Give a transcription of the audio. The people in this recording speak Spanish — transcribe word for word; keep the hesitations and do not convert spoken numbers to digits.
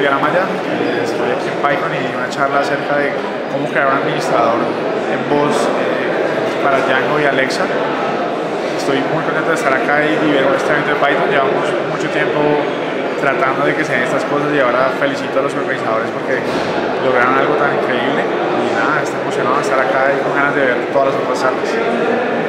Julián Amaya, eh, estoy aquí en Python y di una charla acerca de cómo crear un administrador en voz eh, para Django y Alexa. Estoy muy contento de estar acá y, y ver este evento de Python. Llevamos mucho tiempo tratando de que se den estas cosas y ahora felicito a los organizadores porque lograron algo tan increíble y nada, estoy emocionado de estar acá y con ganas de ver todas las otras charlas.